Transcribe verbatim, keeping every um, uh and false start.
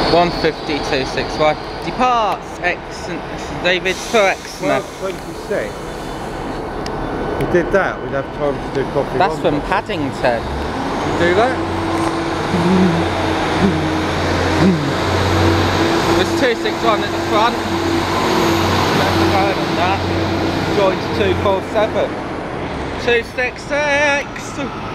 one fifty, two sixty-one. Departs, X David for Exeter. twelve twenty-six. If we did that, we'd have time to do coffee. That's from Paddington. Do that? There's two sixty-one at the front. That's going on that. Joins two forty-seven. two sixty-six.